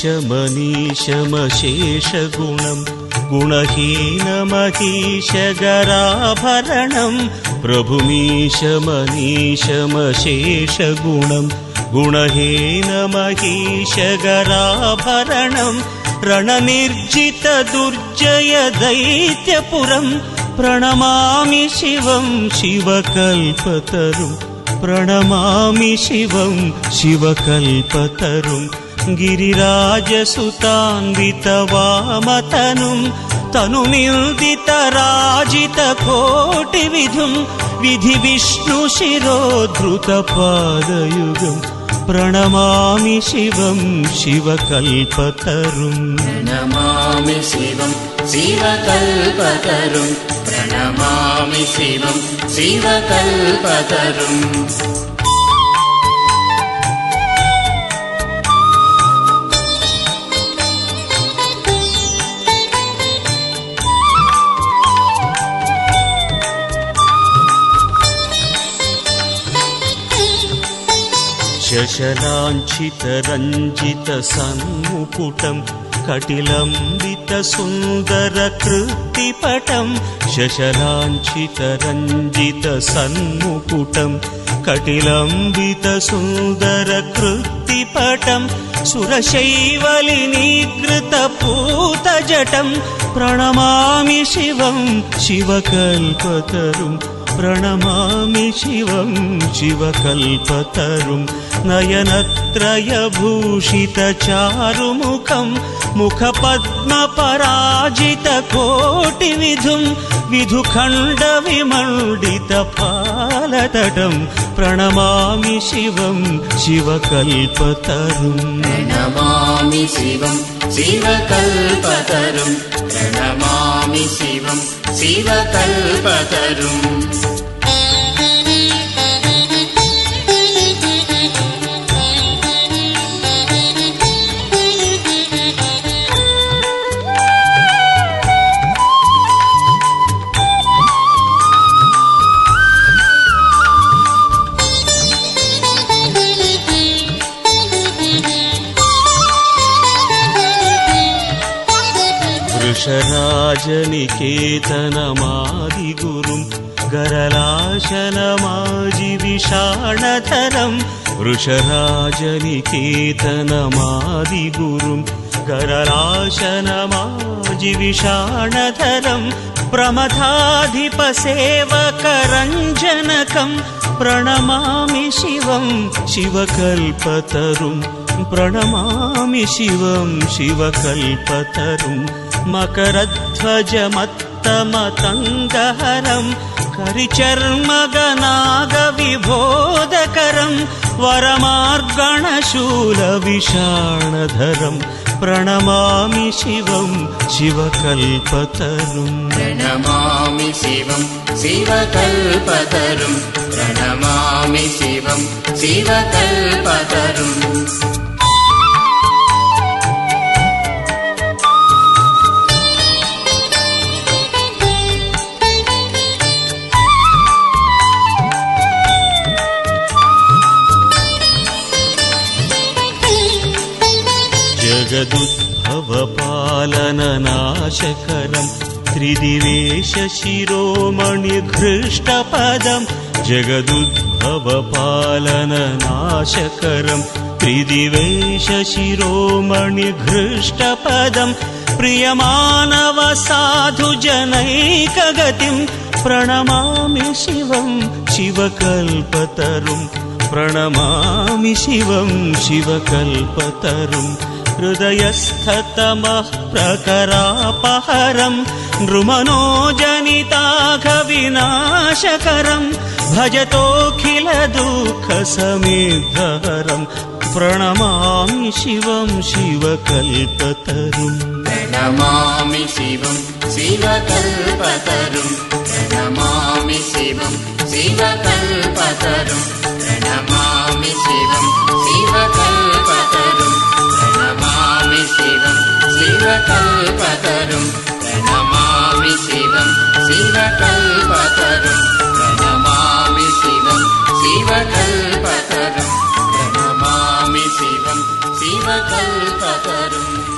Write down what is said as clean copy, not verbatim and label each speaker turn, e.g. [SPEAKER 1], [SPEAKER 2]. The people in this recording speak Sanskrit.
[SPEAKER 1] प्रभुमीशमनीशमशेषगुणं गुणहीनमहीशगराभरणं प्रभुमीशमनीशमशेषगुणं गुणहीनमहीशगराभरणं रणनिर्जितदुर्जयदैत्यपुरं प्रणमामि शिवं शिवकल्पतरुं प्रणमामि शिवं शिवकल्पतरुं गिरिराजसुतान्वितवामतनुं तनुनिर्दितराजितकोटिविधुं विधिविष्णुशिरोद्धृतपादयुगं प्रणमामि शिवं शिवकल्पतरुं
[SPEAKER 2] प्रणमामि शिवं शिवकल्पतरुं प्रणमामि शिवं शिवकल्पतरुं
[SPEAKER 1] शशलाञ्छितरञ्जितसन्मुकुटं कटिलम्बितसुन्दरकृत्तिपटं शशलाञ्छितरञ्जितसन्मुकुटं कटिलम्बितसुन्दरकृत्तिपटं सुरशैवलिनीकृतपूतजटं प्रणमामि शिवं शिवकल्पतरुं प्रणमामि शिवं शिवकल्पतरुं नयनत्रयभूषितचारुमुखं मुखपद्मपराजितकोटिविधुं विधुखण्डविमण्डितपालतटं प्रणमामि शिवं शिवकल्पतरुं
[SPEAKER 2] प्रणमामि शिवं शिवकल्पतरुं प्रणमामि शिवं शिवकल्पतरुं
[SPEAKER 1] वृषराजनिकेतनमादिगुरुं गरलाशनमाजिविषाणधरं वृषराजनिकेतनमादिगुरुं गरलाशनमाजिविषाणधरं प्रमथाधिपसेवकरञ्जनकं प्रणमामि शिवं शिवकल्पतरुं प्रणमामि शिवं शिवकल्पतरुं मकरध्वजमत्तमतङ्गहरं करिचर्मगनागविबोधकरं वरमार्गणशूलविषाणधरं प्रणमामि शिवं शिवकल्पतरुं
[SPEAKER 2] प्रणमामि शिवं शिवकल्पतरुं प्रणमामि शिवं शिवकल्पतरुं
[SPEAKER 1] जगदुद्भवपालननाशकरं त्रिदिवेशशिरोमणिघृष्टपदं जगदुद्भवपालननाशकरं त्रिदिवेशशिरोमणिघृष्टपदं प्रियमानवसाधुजनैकगतिं प्रणमामि शिवं शिवकल्पतरुं प्रणमामि शिवं शिवकल्पतरुं हृदयस्थतमः प्रकरापहरं नृमनोजनिताघविनाशकरं भजतोऽखिलदुःखसमेद्धहरं प्रणमामि शिवं शिवकल्पतरुं
[SPEAKER 2] प्रणमामि शिवं शिवकल्पतरुं प्रणमामि शिवं शिवकल्पतरुं प्रणमामि शिवं शिवकल्पतरुं प्रणमामि शिवं शिवकल्पतरुं प्रणमामि शिवं शिवकल्पतरुं प्रणमामि शिवं शिवकल्पतरुं प्रणमामि शिवं शिवकल्पतरुं शिवकल्पतरुम्